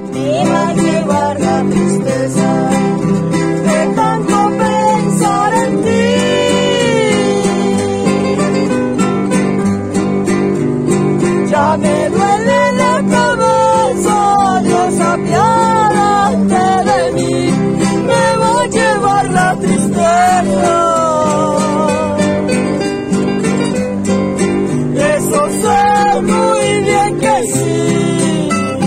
me va a llevar la tristeza de tanto pensar en ti. Ya me duele la cabeza, Dios apiádate de mí, me va a llevar la tristeza. Eso sé muy bien que sí.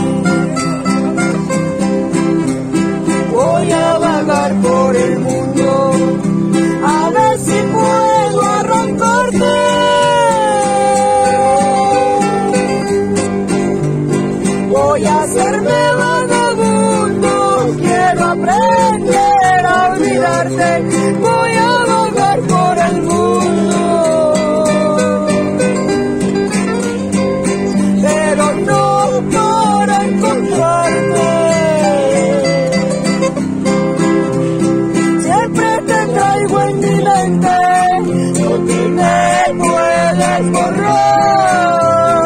Voy a vagar por el mundo a ver si puedo arrancarte. Voy a hacerme vagabundo, quiero aprender a olvidarte. Voy a vagar por el mundo, pero no para encontrarte. Siempre te traigo en mi mente, no te me puedes borrar.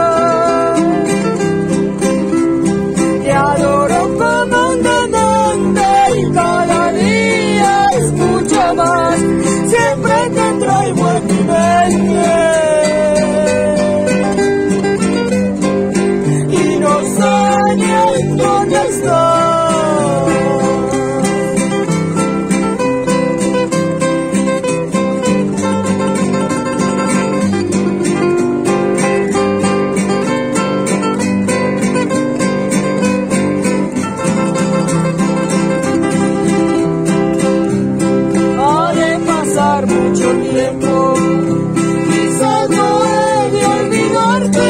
Te adoro, comandante, y cada día es mucho más. Siempre te traigo en mi mente y no sé ni en dónde estás. Ha de pasar mucho tiempo, quizás no he de olvidarte.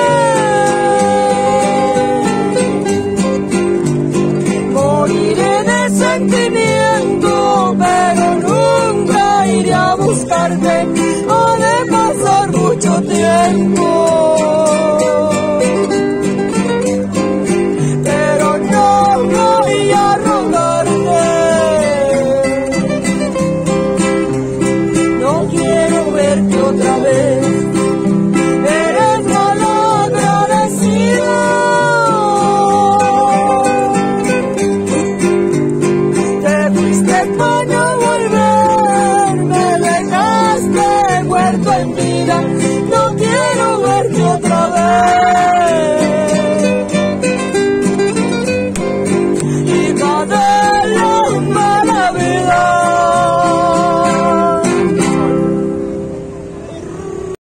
Moriré de sentimiento, pero nunca iré a buscarte. Ha de pasar mucho tiempo.